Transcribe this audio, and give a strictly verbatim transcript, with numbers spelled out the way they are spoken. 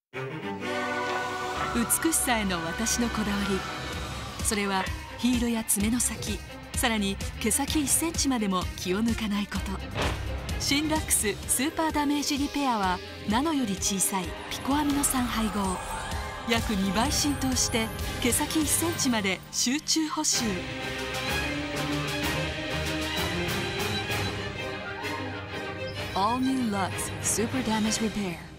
美しさへの私のこだわり、それはヒールや爪の先、さらに毛先いっセンチまでも気を抜かないこと。新ラックススーパーダメージリペアはナノより小さいピコアミノ酸配合、約にばい浸透して毛先いっセンチまで集中補修。All New Lux Super Damage Repair